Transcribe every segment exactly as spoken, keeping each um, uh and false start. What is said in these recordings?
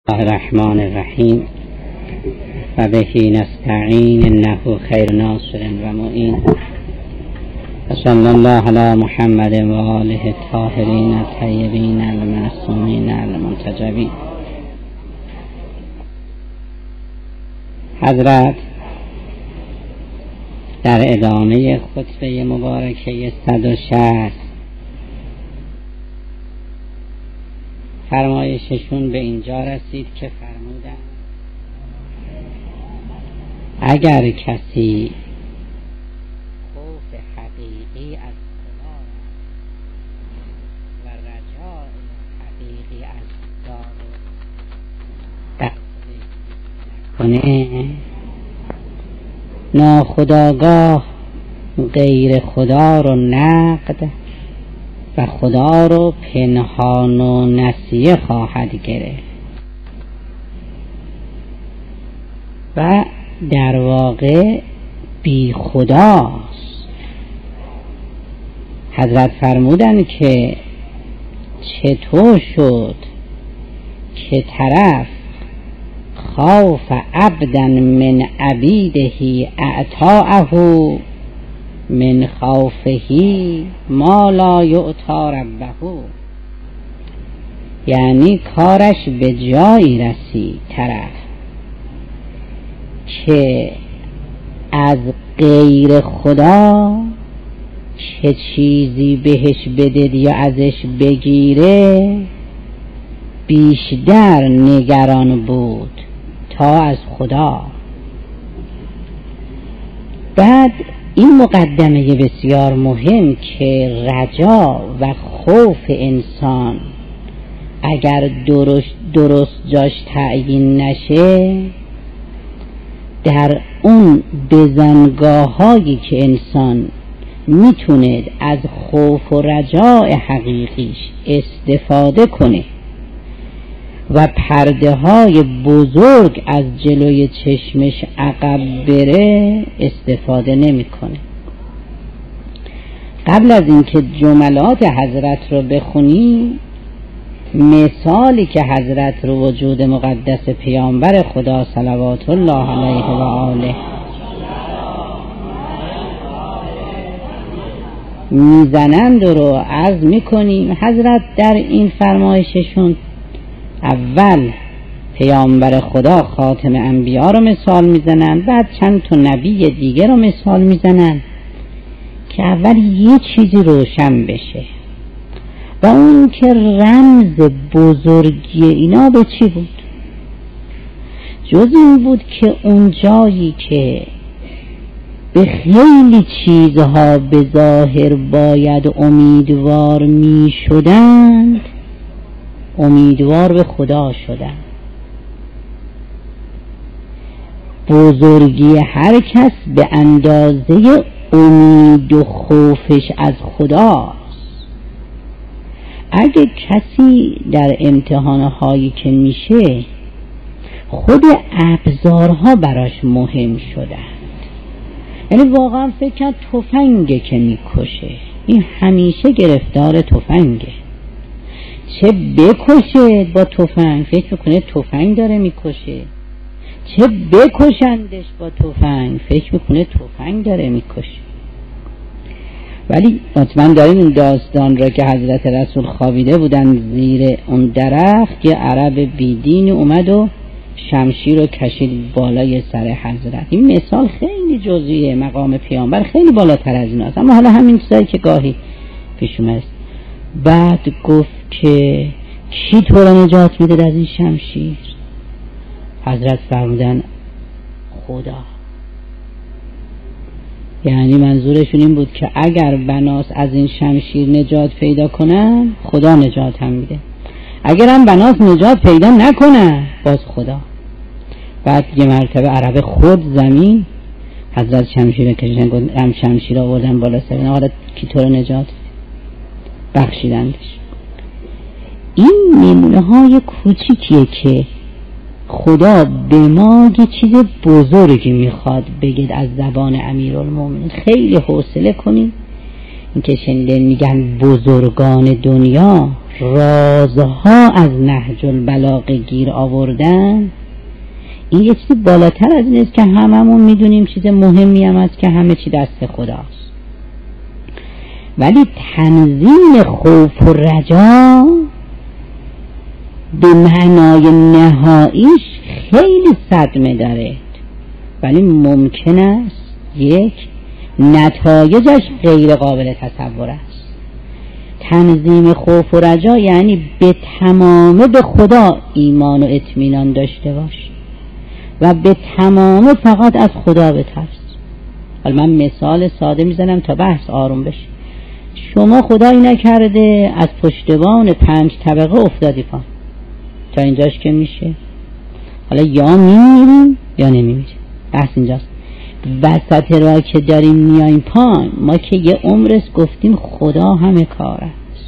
الرحمن الرحیم و بهی نستعین انه خیر ناصر و معین و صلی الله علی محمد و آله الطاهرین الطیبین المعصومین المنتجبین. حضرت در ادامه خطبه مبارکه صد و شصت فرمایششون به اینجا رسید که فرمودن اگر کسی خوف حقیقی از خدا و رجاء حقیقی از دار نکنه، ناخودآگاه غیر خدا رو نقد و خدا رو پنهان و نسیه خواهد گرفت و در واقع بی خداست. حضرت فرمودن که چطور شد که طرف خوف عبدا من عبیده اعطاءه من خوفهی ما لا یعطا ربه، یعنی کارش به جایی رسید طرف که از غیر خدا چه چیزی بهش بدید یا ازش بگیره بیشتر نگران بود تا از خدا. بعد این مقدمه بسیار مهم که رجا و خوف انسان اگر درست, درست جاش تعیین نشه، در اون بزنگاه هایی که انسان میتونه از خوف و رجاء حقیقیش استفاده کنه و پرده های بزرگ از جلوی چشمش عقب بره استفاده نمیکنه. قبل از اینکه جملات حضرت رو بخونی، مثالی که حضرت رو وجود مقدس پیامبر خدا صلوات الله علیه و آله میزنند رو عرض میکنیم. حضرت در این فرمایششون اول پیامبر خدا خاتم انبیا رو مثال میزنن، بعد چند تا نبی دیگه رو مثال میزنن که اول یه چیزی روشن بشه و اون که رمز بزرگی اینا به چی بود؟ جز این بود که اون جایی که به خیلی چیزها به ظاهر باید امیدوار می شدند، امیدوار به خدا شدن. بزرگی هر کس به اندازه امید و خوفش از خداست. اگه کسی در امتحانهایی که میشه خود ابزارها براش مهم شدند، یعنی واقعا فکر کرد تفنگه که میکشه، این همیشه گرفتار تفنگه، چه بکشه با تفنگ فکر میکنه تفنگ داره میکشه، چه بکشندش با تفنگ فکر میکنه تفنگ داره میکشه. ولی حتما دارین اون داستان را که حضرت رسول خوابیده بودن زیر اون درخت که عرب بیدین اومد و شمشیر رو کشید بالای سر حضرت. این مثال خیلی جزئیه، مقام پیامبر خیلی بالاتر از این است، اما حالا همین چیزایی که گاهی پیش اومد. بعد گفت که کی تو را نجات میده از این شمشیر؟ حضرت فرمودن خدا. یعنی منظورشون این بود که اگر بناس از این شمشیر نجات پیدا کنن خدا نجات هم میده، اگر هم بناس نجات پیدا نکنن باز خدا. بعد یه مرتبه عرب خود زمین حضرت شمشیر کشیدن، گفت هم شمشیر آوردن بالا سر حالا کی تو را نجات بخشیدندش. این نمونه های کوچیکیه که خدا به ما یه چیز بزرگی میخواد بگید از زبان امیرالمومنین. خیلی حوصله کنید این که شنیده میگن بزرگان دنیا رازها از نهج البلاغه گیر آوردن، این یه چیزی بالاتر از این است که هممون میدونیم چیز مهمی هم است که همه چی دست خداست، ولی تنظیم خوف و رجا به معنای نهاییش خیلی صدمه داره، ولی ممکن است یک نتایجش غیر قابل تصور است. تنظیم خوف و رجا یعنی به تمامه به خدا ایمان و اطمینان داشته باش و به تمامه فقط از خدا بترس. حالا من مثال ساده میزنم تا بحث آروم بشه. شما خدایی نکرده از پشتبان پنج طبقه افتادی پایین، تا اینجاش که میشه، حالا یا میمیریم یا نمیمیریم، بحث اینجاست. وسط راه که داریم میاییم پایین، ما که یه عمرست گفتیم خدا همه کار است،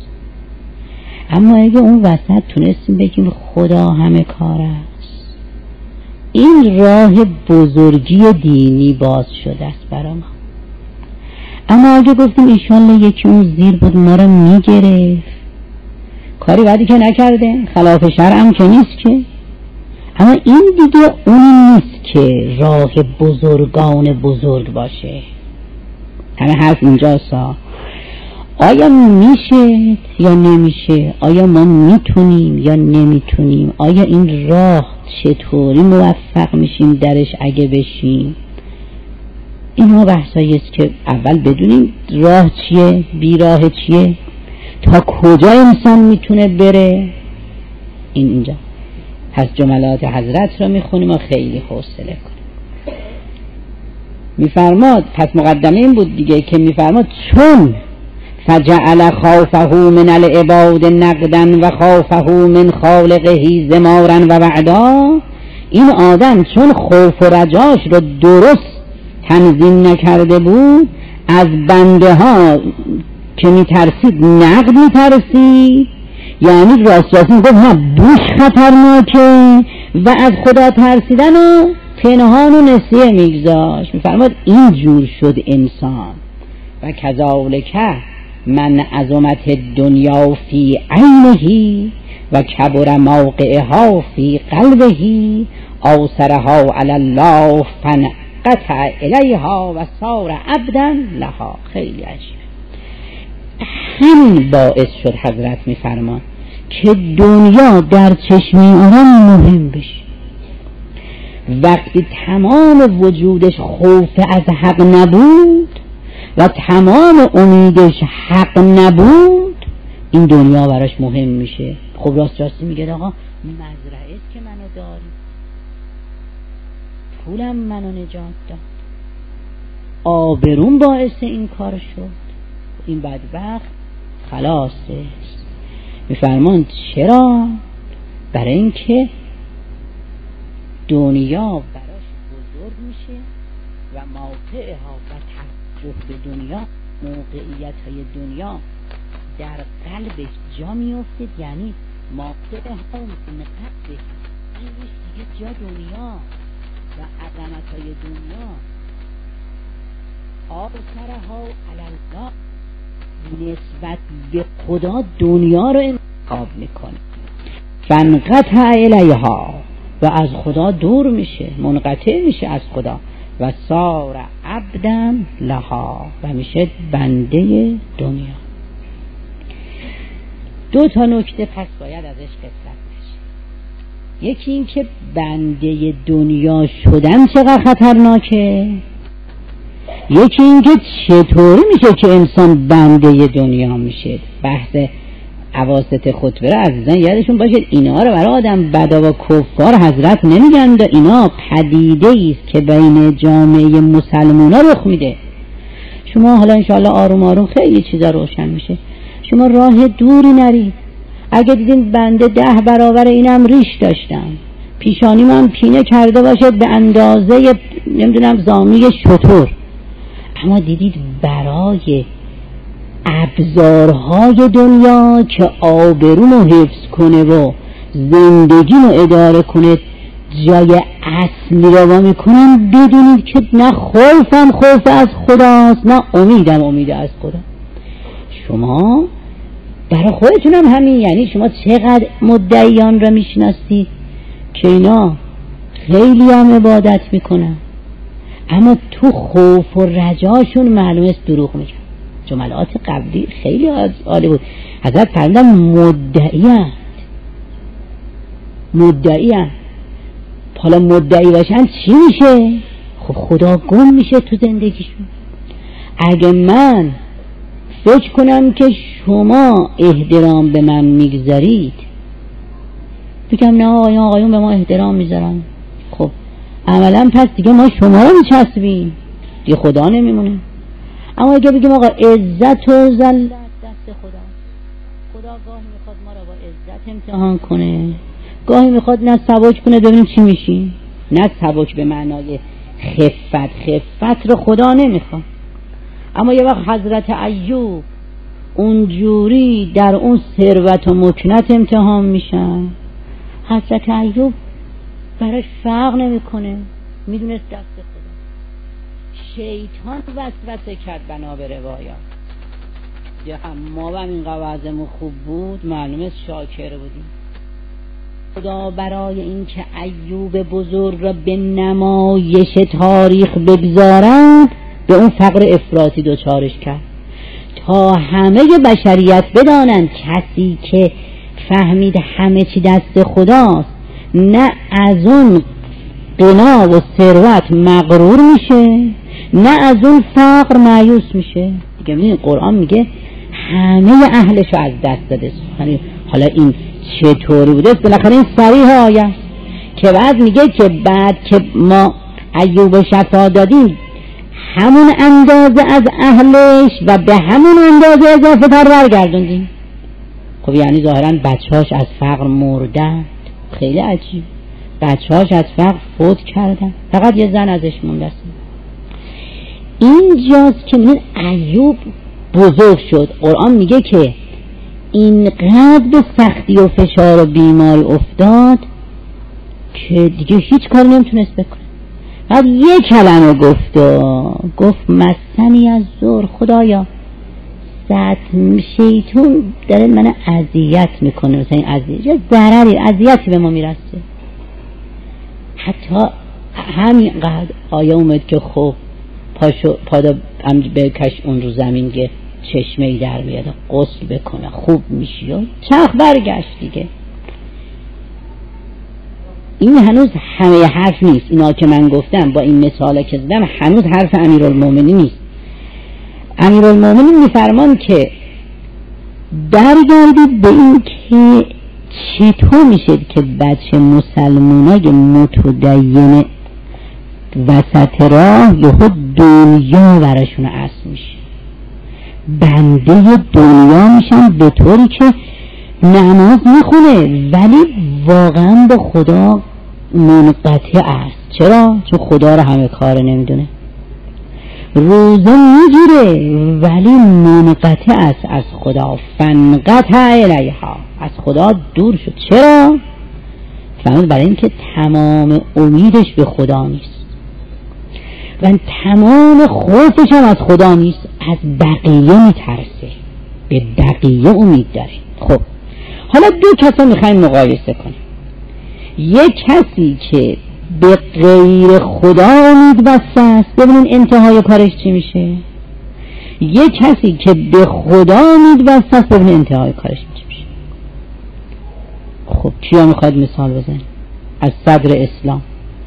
اما اگه اون وسط تونستیم بگیم خدا همه کار است، این راه بزرگی دینی باز شده است برای ما. اما اگه گفتیم ایشالله یکی اون زیر بود ما رو میگرفت، کاری بعدی که نکرده، خلاف شرعم که نیست که، اما این دیگه اون نیست که راه بزرگان بزرگ باشه. همه حرف اینجاست، آیا میشه یا نمیشه، آیا ما میتونیم یا نمیتونیم، آیا این راه چطوری موفق میشیم درش اگه بشیم. اینها بحثایی است که اول بدونیم راه چیه، بی راه چیه، تا کجا انسان میتونه بره. این اینجا پس جملات حضرت را میخونیم و خیلی حوصله کنیم. میفرماد، پس مقدمه این بود دیگه که میفرماد چون فجعل خوفه من العباد نقدا و خوفه من خالقه زمارا و وعدا، این آدم چون خوف و رجاش رو درست تنظیم نکرده بود، از بنده ها که میترسید نقد میترسید، یعنی راست راست میگفت نه دوش خطرناکه، و از خدا ترسیدن و پنهان و نسیه میگذاشت. میفرماد این جور شد انسان. و کذالک من عظمت دنیا فی عینه و کبر موقعها فی قلبه آثرها علی الله فانقطع الیها و صار عبدا لها. خیلی عجیب. همین باعث شد حضرت میفرمان که دنیا در چشم آدم مهم بشه. وقتی تمام وجودش خوف از حق نبود و تمام امیدش حق نبود، این دنیا براش مهم میشه. خب راست راستی میگه آقا مزرعه است که منو داری، پولم منو نجات داد، آبرون باعث این کار شد، این بدبخت خلاص است. میفرمان چرا؟ برای اینکه دنیا براش بزرگ میشه و موقعها و توجه به دنیا، موقعیت های دنیا در قلبش جا میفته، یعنی موقعها نقطه قلبش دیگه جا دنیا و عظمت های دنیا آثرها علی الله، نسبت به خدا دنیا رو انتخاب میکنه. فانقطع الیها، و از خدا دور میشه، منقطع میشه از خدا، و صار عبدا لها، و میشه بنده دنیا. دو تا نکته پس باید ازش قسمت بشه. یکی این که بنده دنیا شدن چقدر خطرناکه، یکی این که چطوری میشه که انسان بنده دنیا میشه. بحث اواسط خطبه را عزیزان یادشون باشید، اینا رو برای آدم بدا و کفار حضرت نمیگن، اینا پدیده ایست که بین جامعه مسلمان ها رخ میده. شما حالا انشاءالله آروم آروم خیلی چیزا روشن میشه. شما راه دوری نرید. اگه دیدین بنده ده برابر اینم ریش داشتم، پیشانی من پینه کرده باشه به اندازه نمیدونم زانوی شتر، اما دیدید برای ابزارهای دنیا که آبرومو حفظ کنه و زندگیمو اداره کنه جای اصلی رو با میکنن، بدونید که نه خوفم خوف از خداست، نه امیدم امید از خدا. شما برای خودتون هم همین، یعنی شما چقدر مدعیان را میشناسید که اینا خیلی هم عبادت میکنن اما تو خوف و رجاشون معلومه است دروغ میگن. جملات قبلی خیلی عالی بود. حضرت فرمودن مدعیان مدعیان حالا مدعی باشن چی میشه؟ خب خدا گم میشه تو زندگیشون. اگه من فکر کنم که شما احترام به من میگذارید، بگم نه آقایون آقایون به ما احترام میذارن، خب عملا پس دیگه ما شما رو میچسبیم، دیگه خدا نمیمونه. اما اگه بگیم آقا عزت و ذلت دست خدا، خدا گاهی میخواد ما رو با عزت امتحان کنه، گاهی میخواد نه سبک کنه ببینیم چی میشیم. نه سبک به معنای خفت، خفت رو خدا نمیخواد. اما یه وقت حضرت ایوب اونجوری در اون ثروت و مکنت امتحان میشن، حضرت ایوب براش فرق نمیکنه، میدونست دست خدا. شیطان وسوسه کرد بنا به روایات. یه هم ما هم این قوازمون خوب بود معلومه شاکر بودیم. خدا برای این که ایوب بزرگ را به نمایش تاریخ بگذارند به اون فقر افراطی دوچارش کرد تا همه بشریت بدانند کسی که فهمید همه چی دست خداست نه از اون غنا و ثروت مغرور میشه نه از اون فقر مایوس میشه. دیگه ببین قرآن میگه همه اهلشو از دست داده. حالا این چطوری بوده؟ بالاخره این صریح آیه که بعد میگه که بعد که ما ایوب شفا دادیم همون اندازه از اهلش و به همون اندازه اضافه تر برگردوندیم. خب یعنی ظاهرا بچهاش از فقر مردن. خیلی عجیب، بچهاش از فقر فوت کردن، فقط یه زن ازش مونده است. اینجاست که میگن ایوب بزرگ شد. قرآن میگه که اینقدر به سختی و فشار و بیماری افتاد که دیگه هیچ کاری نمیتونست بکنه. بعد یک کلمه گفت و گفت مسنی از زور، خدایا ستم شیطون داره من اذیت میکنه، مثلا این اذیت یه ضرری اذیتی به ما میرسه. حتی همینقدر آیه اومد که خب پاشو پادا بکش اون رو زمین که چشمه ای در بیاد غسل بکنه خوب میشی و چرخ برگشت دیگه. این هنوز همه حرف نیست. اینا که من گفتم با این مثالا که زدم هنوز حرف امیرالمومنین نیست. امیرالمومنین میفرمان که برگردید به این که چطور میشه که بچه مسلمانای متدین وسط راه یهو دنیا براشون اصل میشه، بنده دنیا میشن به طوری که نماز میخونه ولی واقعا به خدا منقطع است. چرا؟ چون خدا رو همه کار نمیدونه. روزه میگیره ولی منقطع است از خدا، فنقطع الیها، از خدا دور شد. چرا؟ فهمید برای این که تمام امیدش به خدا نیست و تمام خوفش هم از خدا نیست، از بقیه میترسه، به بقیه امید داره. خب حالا دو کسا میخوایم مقایسه کنیم. یک کسی که به غیر خدا امید بسته است، ببینین انتهای کارش چی میشه. یک کسی که به خدا امید بسته است، ببینین انتهای کارش چی میشه. خب کیا میخواد مثال بزنید از صدر اسلام؟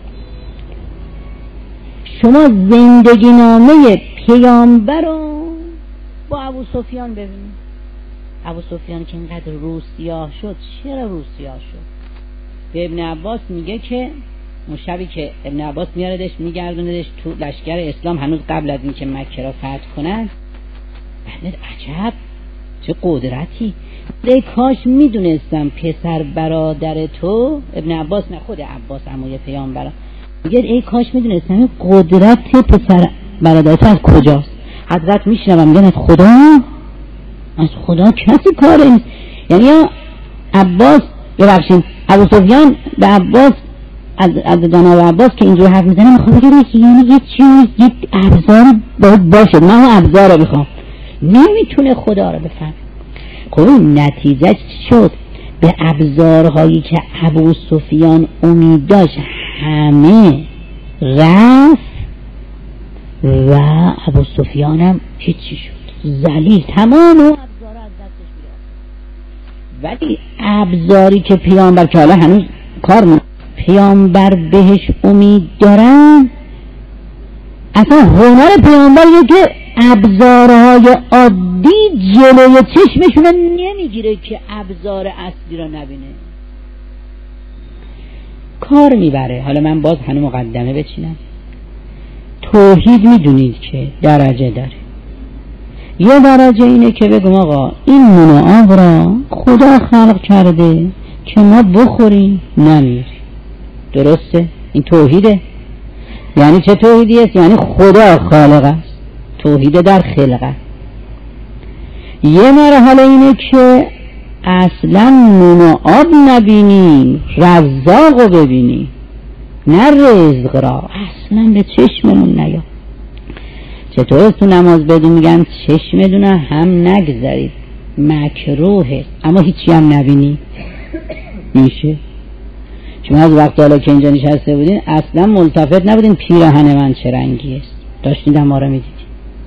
شما زندگی نامه پیامبر رو با ابو سفیان ببینید. ابو سفیان که اینقدر رو سیاه شد، چرا رو سیاه شد؟ به ابن عباس میگه که اون شبی که ابن عباس میاردش میگردوندش تو لشکر اسلام هنوز قبل از اینکه مکه را فتح کنن، بعد عجب چه قدرتی، ای کاش میدونستم پسر برادر تو، ابن عباس نه خود عباس عموی پیامبر، میگه ای کاش میدونستم این قدرت پسر برادر تو از کجاست. حضرت میشنوم میگن از خدا، از خدا کسی کاره نیست. یعنی عباس ببخشید ابو سفیان به عباس از از دانا و عباس که اینجور حرف میزنه میخوام بگم یعنی یه چیز یک ابزار باید باشه، من اون ابزار رو میخوام، نمیتونه خدا رو بفهمه. خب نتیجه چی شد؟ به ابزارهایی که ابو سفیان امید داشت همه رفت و ابو سفیان هم هیچی شد، ذلیل، تمام اون ابزار از دستش بیاد. ولی ابزاری که پیامبر، که حالا هنوز کار مون پیامبر بهش امید دارن، اصلا هنر پیامبر اینه که ابزارهای عادی جلوی چشمشون نمیگیره که ابزار اصلی را نبینه، کار میبره. حالا من باز هنوز مقدمه بچینم. توحید میدونید که درجه داره. یه درجه اینه که بگم آقا این نون و آب را خدا خلق کرده که ما بخوریم نمیریم. درسته؟ این توحیده. یعنی چه توحیدی است؟ یعنی خدا خالق است، توحید در خلقت. یه مرحله اینه که اصلا نون و آب نبینی، رزاق رو ببینی، نه رزق را، اصلا به چشممون نیا. چطور تو نماز بدون میگن چشمتون هم نگذارید، مکروهه، اما هیچی هم نبینی میشه؟ شما از وقت حالا که اینجا نشسته بودین اصلا ملتفت نبودین پیراهن من چه رنگی است، داشتید ما رو میدیدین.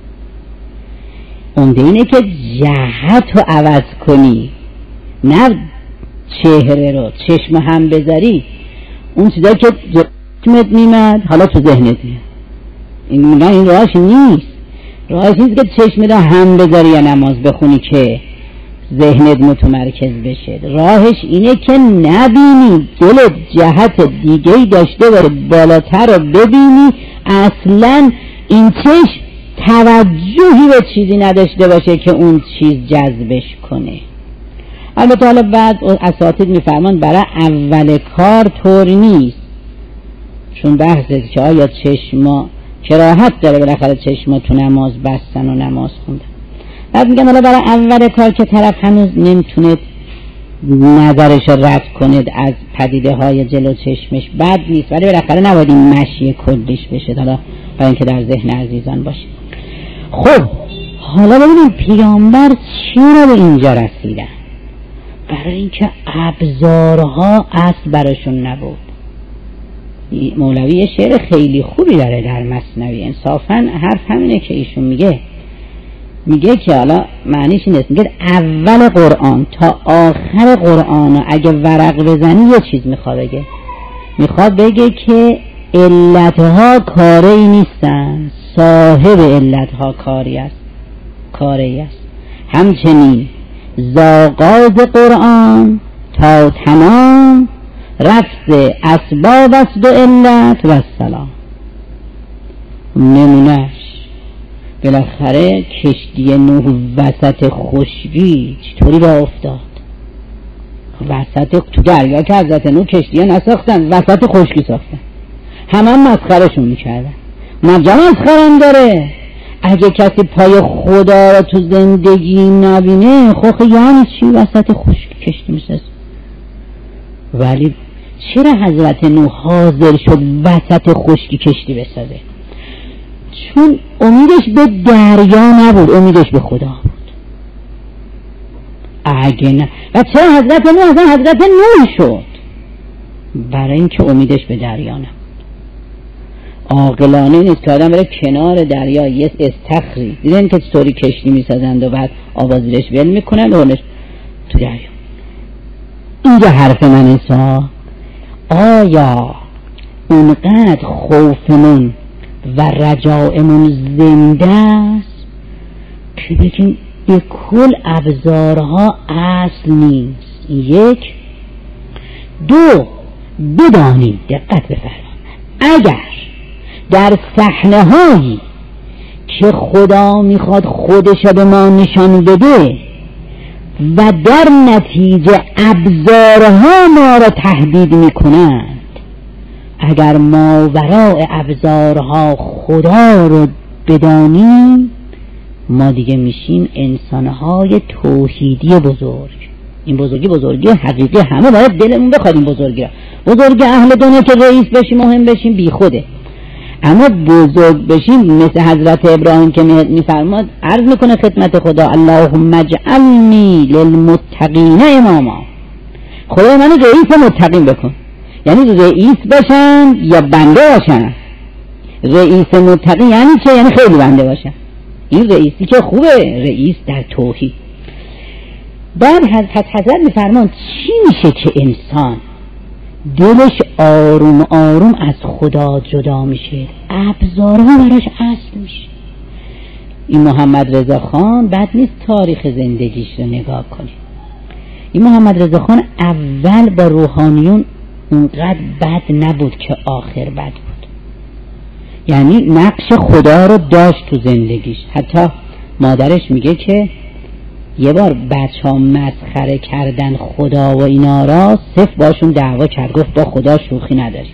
عمده اینه که جهت رو عوض کنی، نه چهره رو. چشم هم بذاری، اون چیزایی که چشمت میمد حالا تو ذهنت میاد. این میگن این راهش نیست. راهش نیست که چشمت رو هم بذاری یا نماز بخونی که ذهنت متمرکز بشه. راهش اینه که نبینی، دلت جهت دیگه‌ای داشته باشه، بالاتر رو ببینی، اصلا این چشم توجهی به چیزی نداشته باشه که اون چیز جذبش کنه. البته حالا بعد اساتید میفرمان برای اول کار طور نیست، چون بحثه که آیا چشما کراهت داره بالاخره چشما تو نماز بستن و نماز خوندن. بعد میگن حالا برای اول کار که طرف هنوز نمیتونه نظرش رد کنه از پدیده های جلو چشمش بد نیست، ولی بالاخره نباید این مشی کلیش بشه، حالا برای اینکه در ذهن عزیزان باشه. خب حالا ببینیم پیامبر چرا به اینجا رسیدن؟ برای اینکه ابزارها اصل براشون نبود. مولوی شعر خیلی خوبی داره در مثنوی، انصافا حرف همینه که ایشون میگه، میگه که حالا معنیش این است، میگه اول قرآن تا آخر قرآن اگه ورق بزنی یه چیز میخواد بگه، میخواد بگه که علتها کاری نیستن، صاحب علتها کاری است، کاری است. همچنین زاغاز قرآن تا تمام رفض اسباب است و علت و السلام. نمونش بالاخره کشتی نوح وسط خشکی چطوری راه افتاد؟ وسط تو دریا که حضرت نوح کشتی نساختن، وسط خشکی ساختن، همه هم مسخرشون میکردن. مجمع مسخرم داره. اگه کسی پای خدا رو تو زندگی نبینه خب یعنی چی وسط خشکی کشتی میساز؟ ولی چرا حضرت نوح حاضر شد وسط خشکی کشتی بسازه؟ چون امیدش به دریا نبود، امیدش به خدا بود. اگه نه، و چرا حضرت نوح اصلا حضرت نوح شد؟ برای اینکه امیدش به دریا نبود. عاقلانه نیست که آدم بره کنار دریا یه استخری، دیدن که چطوری کشتی میسازند و بعد آوازیرش ول میکنن و تو دریا. اینجا حرف من ایسا، آیا اونقدر خوفمون و رجائمون زنده است که بگیم به کل ابزارها اصل نیست؟ یک. دو، بدانید، دقت بفرمایید، اگر در صحنه هایی که خدا میخواد خودش به ما نشان بده و در نتیجه ابزارها ما را تهدید میکنند، اگر ما وراء ابزارها خدا رو بدانیم، ما دیگه میشیم انسانهای توحیدی بزرگ. این بزرگی بزرگی حقیقی، همه باید دلمون بخواد این بزرگی را. بزرگی اهل دنیا که رئیس بشیم مهم بشیم بی خوده. اما بزرگ بشیم مثل حضرت ابراهیم که میفرماد عرض میکنه خدمت خدا اللهم اجعلنی للمتقین اماما، خدا منو رئیس متقین بکن. یعنی رئیس باشن یا بنده باشن؟ رئیس متقین یعنی چه؟ یعنی خیلی بنده باشن. این رئیسی که خوبه، رئیس در توحید. بعد حضرت میفرمان چی میشه که انسان دلش آروم آروم از خدا جدا میشه، ابزارها براش اصل میشه. این محمد رضا خان بد نیست تاریخ زندگیش رو نگاه کنید. این محمد رضا خان اول با روحانیون اونقدر بد نبود که آخر بد بود. یعنی نقش خدا رو داشت تو زندگیش. حتی مادرش میگه که یه بار بچه ها مسخره کردن خدا و اینا را، صف باشون دعوا کرد، گفت با خدا شوخی نداری.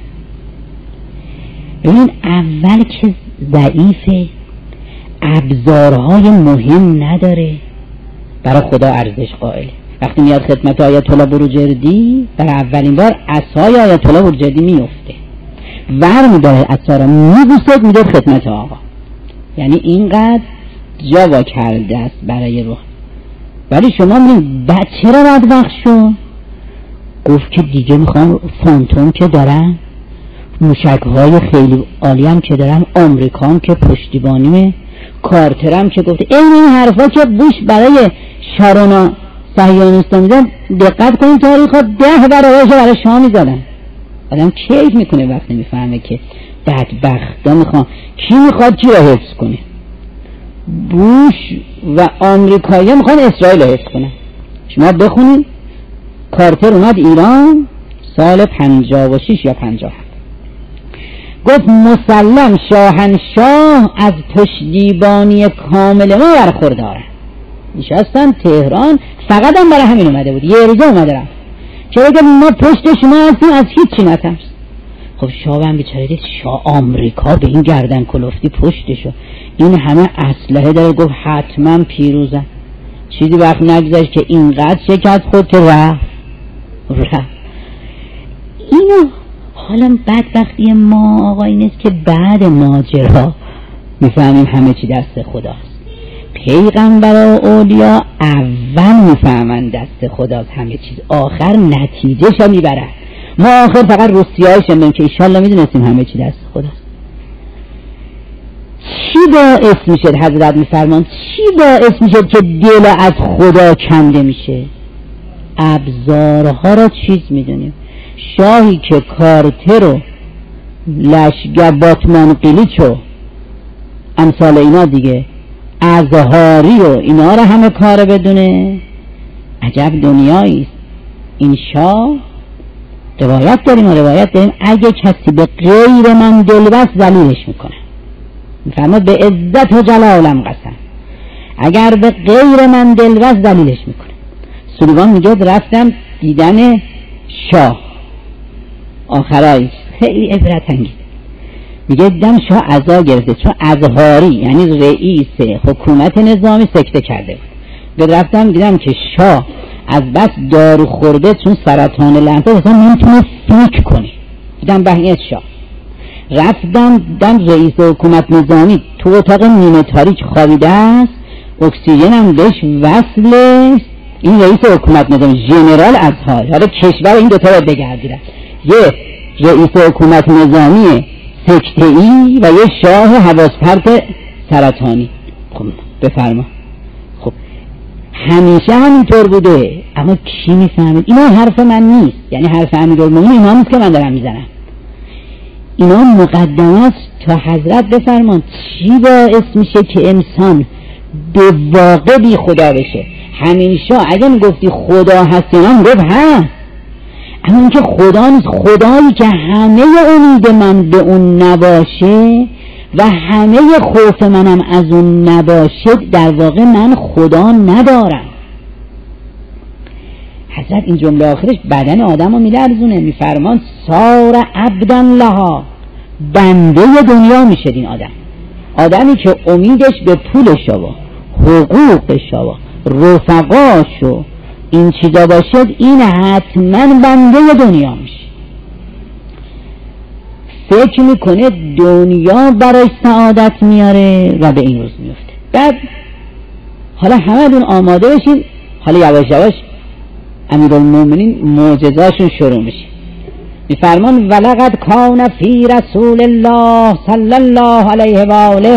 ببین اول که ضعیفه، ابزارهای مهم نداره، برای خدا ارزش قائله. وقتی میاد خدمت آیت الله بروجردی، برای اولین بار عصای آیت الله بروجردی میفته، ور میداره عصا را میبوسد میده خدمت آقا. یعنی اینقدر جوا کرده است برای روح. ولی شما میگید بچه را بدبخت شو، گفت که دیگه میخوام فانتوم که دارم، موشک‌های خیلی عالی هم که دارم، آمریکام که پشتیبانیمه، کارترم که گفته. این این حرفا که بوش برای شارونا صهیونیستا میزن، دقت کنید تاریخ ها ده برابرش برای شما میزدن. آدم کیف میکنه وقتی میفهمه که بدبختا میخوان، کی میخواد کی را حفظ کنه؟ بوش و آمریکایی میخوان اسرائیل رو حفظ کنن. شما بخونید کارتر اومد ایران سال پنجاه و شش یا پنجاه و هفت، گفت مسلم شاهنشاه از پشتیبانی کامل ما برخوردارن. نشستن تهران، فقط هم برای همین اومده بود، یه روزه اومده رفت که بگه ما پشت شما هستیم، از هیچی نترس. خب شاه هم بیچاره دید شاه آمریکا به این گردن کلفتی پشتشو، این همه اسلحه داره، گفت حتما پیروزن. چیزی وقت نگذاشت که اینقدر شکست خود که رفت رفت. اینو حالا بدبختی ما آقا این است که بعد ماجرا میفهمیم همه چی دست خداست. پیغمبر و اولیا اول میفهمن دست خداست همه چیز، آخر نتیجه شو میبره. ما آخر فقط روسیای شدیم که ایشالله میدونستیم همه چی دست خداست. چی باعث میشه حضرت میفرمان چی باعث میشه که دل از خدا کنده میشه؟ ابزارها را چیز میدونیم. شاهی که کارتر و لشگر باتمان قلیچ و امثال اینا دیگه ازهاری و اینا را همه کار بدونه، عجب دنیاییست. این شاه روایت داریم و روایت داریم اگه کسی به غیر من دلبست ذلیلش میکنه، میفرماد به عزت و جلالم قسم، اگر به غیر من دلبست ذلیلش میکنه. سلیمان میگه رفتم دیدن شاه آخرایش خیلی عبرت انگیز، میگه دیدم شاه عزا گرفته چون ازهاری یعنی رئیس حکومت نظامی سکته کرده بود. رفتم دیدم که شاه از بس دارو خورده چون سرطان لنفه اصلا نمیتونه فکر کنه. دیدم بهیت شاه. رفتم دیدم رئیس حکومت نظامی تو اتاق نیمه تاریک خوابیده است، اکسیژن هم بهش وصله. این رئیس حکومت نظامی ژنرال ازهار، حالا کشور این دوتا رو بگردیدن، یه رئیس حکومت نظامی سکته‌ای و یه شاه حواس پرت سرطانی. خب بفرما. خب همیشه همینطور بوده، اما کی میفهمید؟ اینا حرف من نیست، یعنی حرف امیرالمومنین اینا نیست که من دارم میزنم، اینا مقدمات تا حضرت بفرمان چی باعث میشه که انسان به واقع بی خدا بشه. همین شاه اگه میگفتی خدا هست اینا میگفت هست، اما این که خدا نیست، خدایی که همه امید من به اون نباشه و همه خوف منم از اون نباشه، در واقع من خدا ندارم. حضرت این جمله آخرش بدن آدم رو میلرزونه، میفرمان سار عبداً لها، بنده دنیا میشه این آدم. آدمی که امیدش به پولش و حقوقش و رفقاش و این چیزا باشد، این حتما بنده دنیا میشه. فکر میکنه دنیا برای سعادت میاره و به این روز میفته. بعد حالا همه دون آماده بشین، حالا یواش یواش امیرالمومنین معجزاشون شروع میشه. میفرمان ولقد کان فی رسول الله صلی الله علیه و آله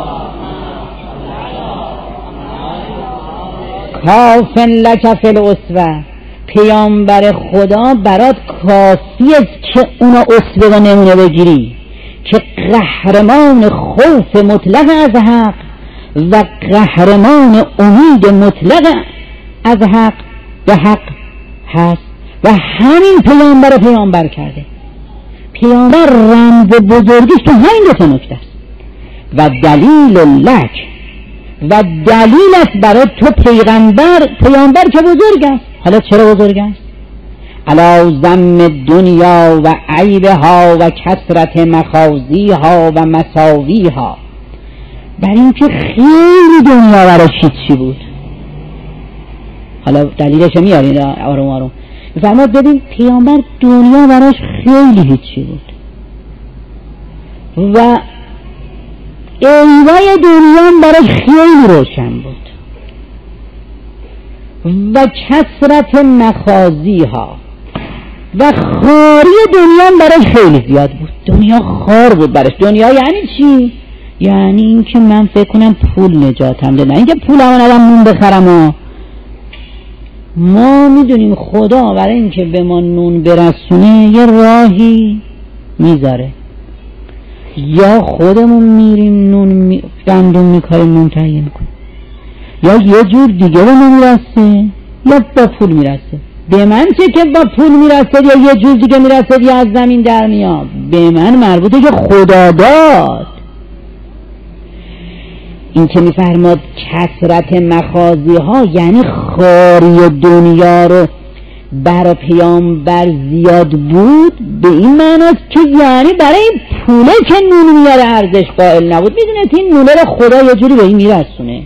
کافن لک فی الاسوه، پیامبر خدا برات کافی است که اونا اسوه و نمونه بگیری، که قهرمان خوف مطلق از حق و قهرمان امید مطلق از حق به حق هست و همین پیامبر پیامبر کرده. پیامبر رمز بزرگیش تو همین دو تا نکته است. و دلیل لک، و دلیل است برای تو پیغمبر، پیامبر که بزرگ است. حالا چرا بزرگ است؟ علی ذم دنیا و عیبها و کثرت مخازیها و مساویها، برای اینکه خیلی دنیا براش چی بود. حالا دلیلش میارین آروم آروم. میفرماد ببین پیامبر دنیا براش خیلی هیچی بود و ایوای دنیا براش خیلی روشن بود و کثرت مخازیها و خاری دنیا براش خیلی زیاد بود. دنیا خار بود براش. دنیا یعنی چی؟ یعنی این که من فکر کنم پول نجاتم ده، نه اینکه پول همون آدم نون بخرم. و ما میدونیم خدا برای اینکه به ما نون برسونه یه راهی میذاره، یا خودمون میریم نون می... گندم میکاریم نون تهیه میکنیم، یا یه جور دیگه به ما میرسه یا با پول میرسه. به من چه که با پول میرسه یا یه جور دیگه میرسه یا از زمین در میاد؟ به من مربوطه که خدا داد. این که میفرماد کثرت مخازی ها یعنی خاری دنیا رو برای پیامبر زیاد بود، به این معناست که یعنی برای پوله که نون میاره ارزش قائل نبود. میدونید این نونه رو خدا یه جوری به این میرسونه.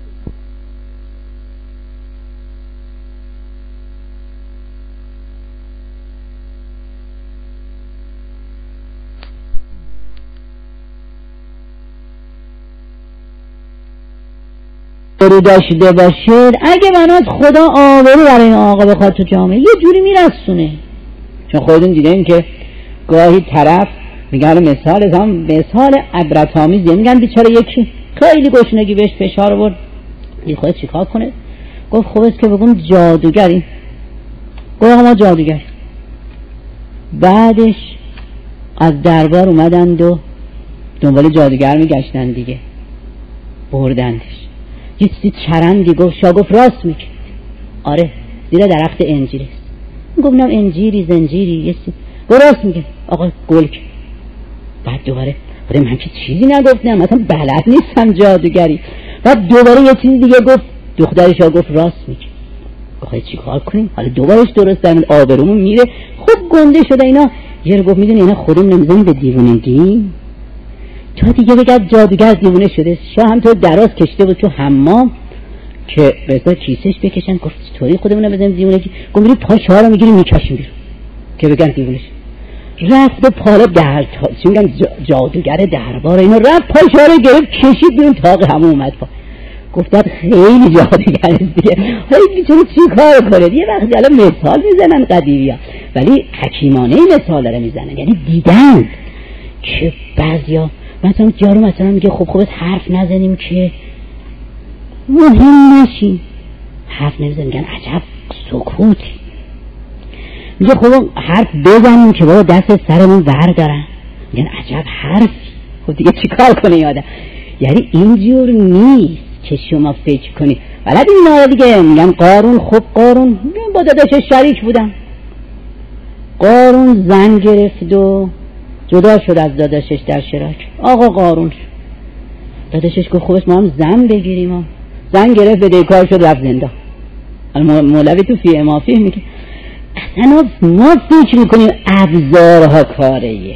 رو داشته باشید اگه بنات خدا آبرو برای این آقا بخواد تو جامعه یه جوری میرسونه. چون خودتون دیدین که گاهی طرف میگن مثال هم مثال عبرت‌آمیزی، میگن بیچاره یکی خیلی گشنگی بهش فشار آورد، این خودت چیکار کنه؟ گفت خب است که بگم جادوگری. گفت ما جادوگر. بعدش از دربار اومدند و دنبال جادوگر میگشتن دیگه، بردندش. یه چیزی چرندی گفت شاه، گفت راست میگه. آره زیر درخت انجیر است. گفت نه انجیری زنجیری یه چیزی. گفت راست میگه آقا گل. بعد دوباره آره من که چیزی نگفتم، مثلا بلد نیستم جادوگری. بعد دوباره یه چیزی دیگه گفت. دختر شاه گفت راست میگه. گفت چی کار کنیم؟ حالا دوبارهش درست درمون آبرومون میره. خب گنده شده اینا. یه رو گفت میدونی اینا خودمون نمیزنیم به دیوونگی. تا دیگه بگرد جادوگر دیوونه شده. شاه هم تو دراز کشته بود تو حمام که بذار کیسش بکشن. گفت طوری خودمون نمیزنیم دیوونگی. گفت میری پاش ها رو میگیریم میکشیم بیرون که بگن دیوونه شد. رفت و پالا در تا چی میگن جادوگر دربار اینا، رفت پاش ها رو گرفت کشید بیرون تاق همون اومد پا. گفتن خیلی جادوگر دیگه. خیلی چون چی کار کنه یه وقتی الان مثال میزنن قدیمی ها، ولی حکیمانه مثال داره میزنن. یعنی دیدن که بعضیا مثلا یارو مثلا میگه خب خب حرف نزنیم که مهم نشیم، حرف نمیزنیم، میگن عجب سکوتی. میگه خب حرف بزنیم که بابا دست سرمون بردارن، میگن عجب حرف. خب دیگه چیکار کنه یادم؟ یعنی اینجور نیست که شما فکر کنی. بلد این ناره دیگه میگن قارون. خب قارون با داداشش شریک بودن. قارون زن گرفت و جدا شد از داداشش در شراک. آقا قارون داداشش گفت خوبش ما هم زن بگیریم. هم زن گرفت به دیکار شد رفت زنده. مولوی تو فیه ما فیه میگه اصلا ما فکر میکنیم ابزارها کاریه،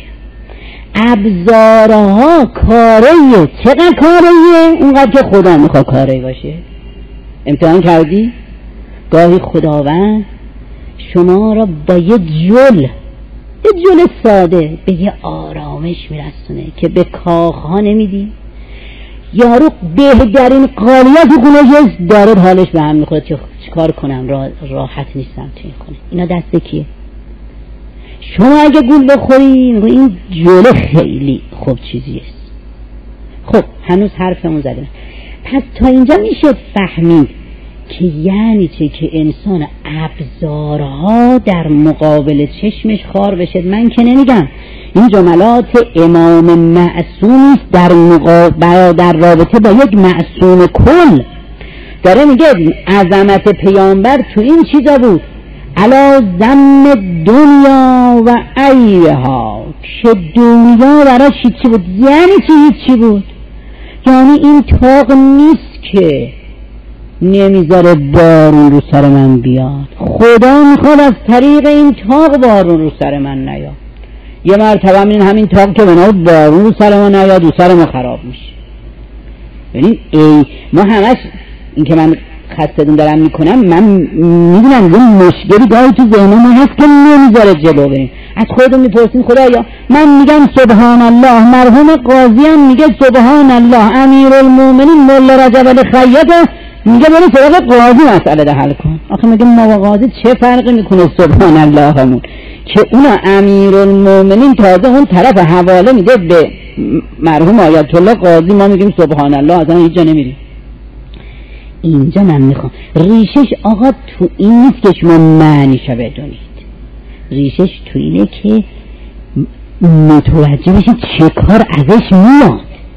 ابزارها کاریه. چقدر کاریه؟ اونقدر که خدا میخواد کاری باشه. امتحان کردی؟ گاهی خداوند شما را با یه جل یه جل ساده به یه آرامش میرسونه که به کاخها نمیدی. یارو بهترین قالیت گونجز داره حالش به هم میخوره که چیکار کنم، را راحت نیستم توی این خونه. اینا دست کیه؟ شما اگه گول بخوری این جلو خیلی خوب چیزی است. خب هنوز حرفمون زدیم. پس تا اینجا میشه فهمید که یعنی چه که انسان ابزارها در مقابل چشمش خار بشه. من که نمیگم این جملات امام معصومی در مقابل در رابطه با یک معصوم کل داره میگه عظمت پیامبر تو این چیزا بود، علا ذم دنیا و عیبها، که دنیا براش چی بود؟ یعنی چی چی بود؟ یعنی این تاق نیست که نمیذاره بارون رو سر من بیاد، خدا میخواد از طریق این تاق بارون رو سر من نیاد. یه مرتبه همین همین تاق که بنابرای بارون رو سر ما نیاد و سر ما خراب میشه. ببین ای ما همش این که من خستدون دارم میکنم، من میدونم یه مشکلی گاهی تو ذهن ما هست که نمیذاره جلو بریم. از خودمون میپرسیم خدایا، من میگم سبحان الله، مرحوم قاضی هم میگه سبحان الله، امیرالمومنین مولا رجب الخیاط میگه برو سراغ قاضی مسئله ده حل کن. آخه میگه ما قاضی چه فرقی میکنه سبحان الله همون که اونا امیرالمومنین تازه اون طرف حواله میده به مرحوم آیت الله قاضی، ما میگیم سبحان الله، اصلا هیچ جا نمیریم. اینجا من میخوام ریشش آقا تو این نیست که شما معنیشو بدونید، ریشش تو اینه که متوجه بشید چه کار ازش میاد.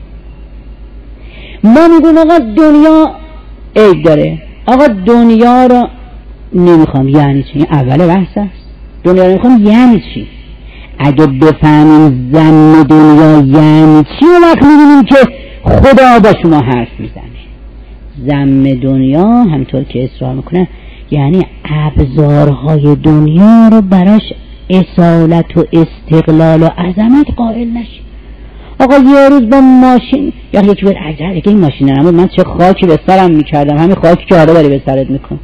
ما میگیم آقا دنیا عیب داره، آقا دنیا رو نمیخوام، یعنی چی؟ این اول بحث است. دنیا رو نمیخوام یعنی چی؟ اگه بفهمیم ذم دنیا یعنی چی، اون وقت میبینیم که خدا با شما حرف میزنه. ذم دنیا همطور که اصرار میکنن یعنی ابزارهای دنیا رو براش اصالت و استقلال و عظمت قائل نشی. آقا یه روز با ماشین یا یکی باید عجب اگه این ماشین نمود من چه خاکی به سرم میکردم، همین خاکی که حالا داری به سرت میکن.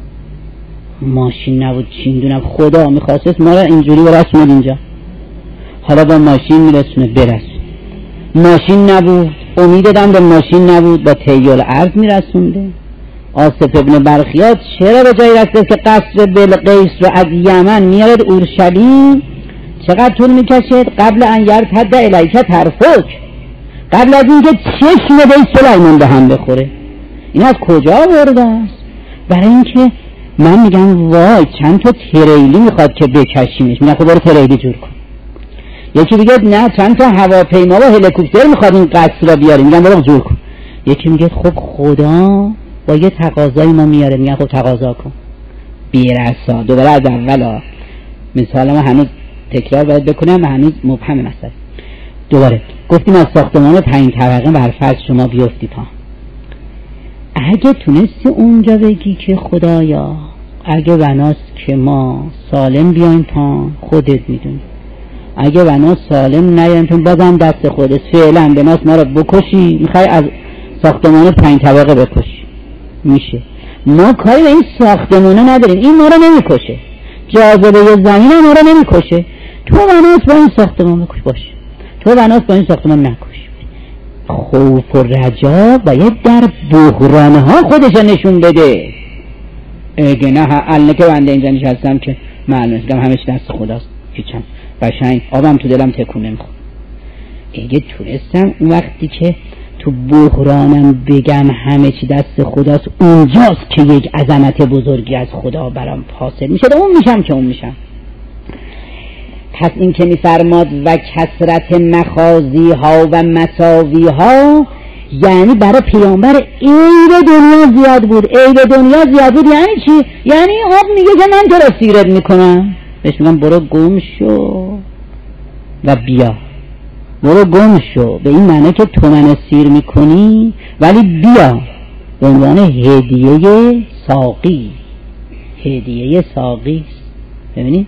ماشین نبود چین دونم، خدا میخواست ما رو اینجوری برسوند اینجا، حالا با ماشین میرسونه برسون. ماشین نبود، امید دادم به ماشین نبود، با طیال عرض میرسونده. آصف ابن برخیات چرا به جایی رسید که قصر بلقیس رو از یمن میارد اورشلیم؟ چقدر طول میکشد؟ قبل ان یرتد الیک طرفک، قبل از اینکه چشم به سلیمان به هم بخوره. این از کجا آورده است؟ برای اینکه من میگم وای چند تا تریلی میخواد که بکشیمش، میگم خب برو تریلی جور کن. یکی دیگه نه چند تا هواپیما و هلیکوپتر میخواد این قصر را بیاره، میگم برو جور کن. یکی میگه خب خدا با یه تقاضای ما میاره، میگم خب تقاضا کن بیرسا. دوباره از اولا مثال ما هنوز تکرار باید بکنم و هنوز مبهم مسئله. دوباره گفتیم از ساختمان پنج طبقه بر فرض شما بیفتی پا، اگه تونستی اونجا بگی که خدایا اگه بناست که ما سالم بیایم پا، خودت میدونی، اگه بنا سالم نیایم پا بازم دست خودت، فعلا بناست ما رو بکشی، میخوای از ساختمان پنج طبقه بکشی میشه. ما کاری به این ساختمونه نداریم، این ما رو نمیکشه، جاذبه زمین ما رو نمیکشه. تو بناست با این ساختمان بکش باشه، تو بناست با این ساختمان نکش. خوف و رجا باید در بحرانها خودش نشون بده. اگه نه الان که بنده اینجا نشستم که معلومه که همه چی دست خداست، هیچم قشنگ آبم تو دلم تکون نمیخوره. اگه تونستم اون وقتی که تو بحرانم بگم همه چی دست خداست، اونجاست که یک عظمت بزرگی از خدا برام حاصل میشه، اون میشم که اون میشم. پس این که میفرماد و کثرت مخازی ها و مساوی ها، یعنی برای پیامبر عیب دنیا زیاد بود. عیب دنیا زیاد بود یعنی چی؟ یعنی آب میگه که من تو را سیرت میکنم، بهش میگم برو گم شو و بیا، برو گم شو، به این معنی که تو منو سیر میکنی ولی بیا، به عنوان هدیه ساقی. هدیه ساقی ببینید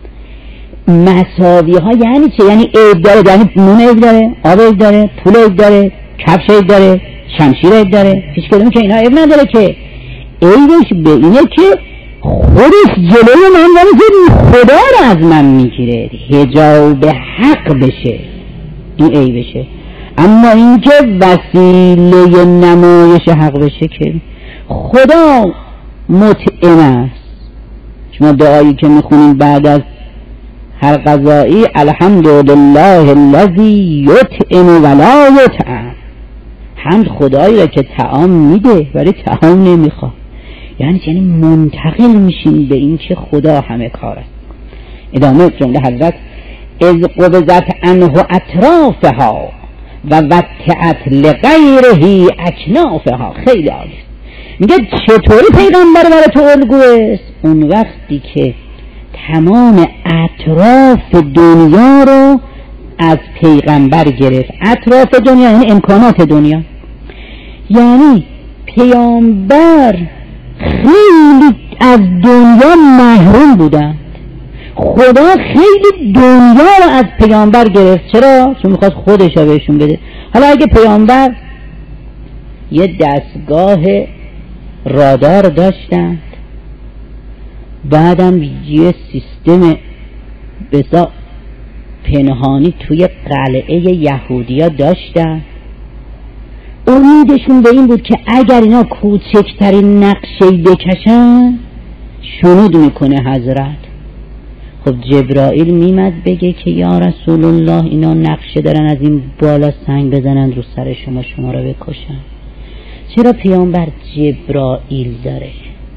مساوی ها یعنی چه؟ یعنی عیب داره، یعنی نون عیب داره، آب عیب داره، پول عیب داره، کفش عیب داره، شمشیر عیب داره، هیچ کدوم که اینا عیب نداره. که عیبش به اینه که خودش جلوی من یعنی که خدا رو از من میگیره، حجاب حق بشه، این ای بشه. اما اینکه وسیله نمایش حق بشه که خدا مطعم است. شما دعایی که میخونید بعد از هر غذایی الحمدلله الذی یطعم ولا یطعم، حمد خدایی را که طعام میده ولی طعام نمیخواد. یعنی یعنی منتقل میشین به این که خدا همه کار است. ادامه جمله حضرت از قبضت عنه اطرافها و وطعت لغیره اکنافها. خیلی عالی. میگه چطوری پیغمبر برای تو الگوست؟ اون وقتی که تمام اطراف دنیا رو از پیغمبر گرفت. اطراف دنیا یعنی امکانات دنیا. یعنی پیامبر خیلی از دنیا محروم بودن، خدا خیلی دنیا رو از پیامبر گرفت. چرا؟ چون میخواست خودش رو بهشون بده. حالا اگه پیامبر یه دستگاه رادار داشتند، بعدم یه سیستم بسا پنهانی توی قلعه یهودیا داشتن، امیدشون به این بود که اگر اینا کوچکترین نقشه‌ای بکشن شنود میکنه حضرت. خب جبرائیل میمد بگه که یا رسول الله اینا نقشه دارن از این بالا سنگ بزنن رو سر شما، شما رو بکشن. چرا پیامبر جبرائیل داره؟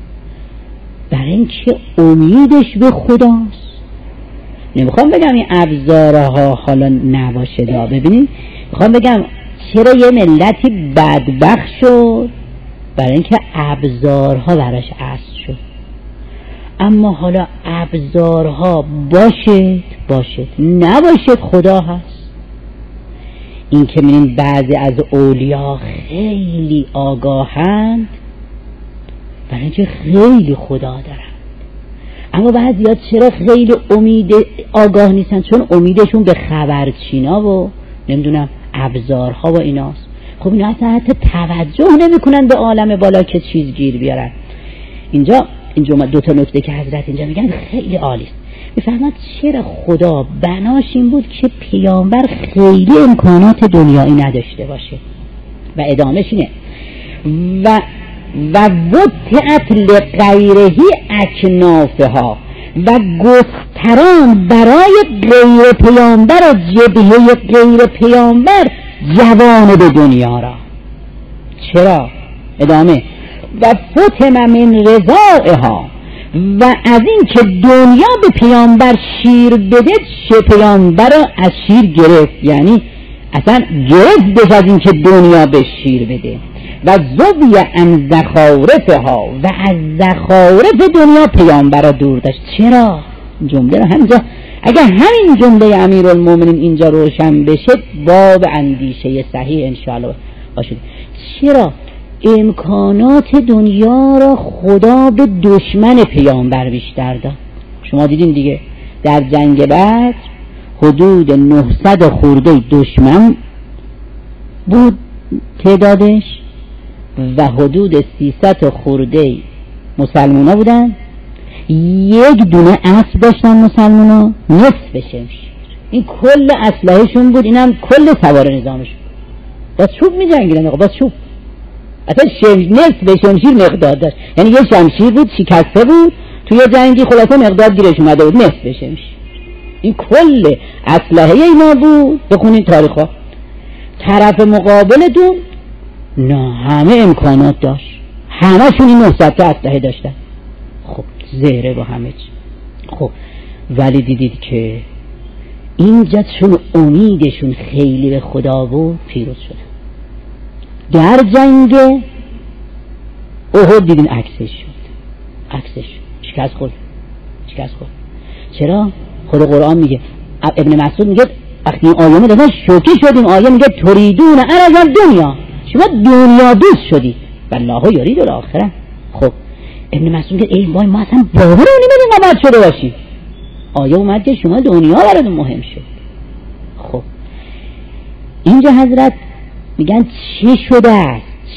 برای اینکه امیدش به خداست. نمیخوام بگم این ابزارها حالا نباشه دا، ببینید میخوام بگم چرا یه ملتی بدبخت شد؟ برای اینکه ابزارها براش اصل شد. اما حالا ابزارها باشد باشد نباشد خدا هست. این که می‌بینید بعضی از اولیاء خیلی آگاهند برای اینکه خیلی خدا دارن، اما بعضی‌ها چرا خیلی امید آگاه نیستن؟ چون امیدشون به خبرچینا و نمیدونم ابزارها و ایناست. خب اینا اصلا حتی توجه نمی‌کنن به عالم بالا که چیز گیر بیارن. اینجا اینجا دو تا نکته که حضرت اینجا میگن خیلی عالی است. میفهمد چرا خدا بناش این بود که پیامبر خیلی امکانات دنیایی نداشته باشه. و ادامهش اینه و و وطعت لغیره اکنافها، و گستران برای غیر پیامبر و جبهه غیر پیامبر جوانب دنیا را. چرا؟ ادامه و فتم من رضائها، و از این که دنیا به پیامبر شیر بده چه پیامبر را از شیر گرفت، یعنی اصلا گرفت از این که دنیا به شیر بده. و زوی عن زخارفها، و از زخارف دنیا پیامبر را دور داشت. چرا؟ جمله را همینجا اگر همین جمله امیرالمومنین اینجا روشن بشه باب اندیشه صحیح انشاءالله باشه. چرا؟ امکانات دنیا را خدا به دشمن پیامبر بیشتر داد. شما دیدین دیگه در جنگ بدر حدود نهصد خورده دشمن بود تعدادش و حدود سیصد خورده مسلمان ها بودن. یک دونه اسب داشتن مسلمان ها، نصف شمشیر. این کل اسلحه‌شون بود، اینم کل سوار نظامشون. با چوب می جنگیدن، با چوب. اصلا شم... نصف شمشیر مقدار داشت، یعنی یه شمشیر بود شکسته بود توی جنگی، خلاصه مقدار گیرش اومده بود نصف شمشیر. این کل اسلحه اینا بود. بخونید تاریخا. طرف مقابلتون نه همه امکانات داشت، همه‌شون این نهصد تا اسلحه داشتن. خب زهره با همه چی. خب ولی دیدید که اینجا چون امیدشون خیلی به خدا بود پیروز شدن. در جنگ احد دیدین عکسش شد، عکسش شکست خورد، شکست خورد. چرا؟ خود قرآن میگه، ابن مسعود میگه وقتی این آیه میدادن شوکه شدیم. آیه میگه تریدون عرض دنیا، شما دنیا دوست شدی والله یرید الاخره. خب ابن مسعود میگه ای وای ما اصلا باور نمیدیم ما باید شده باشیم. آیه اومد که شما دنیا براتون مهم شد. خب اینجا حضرت میگن چی شده است،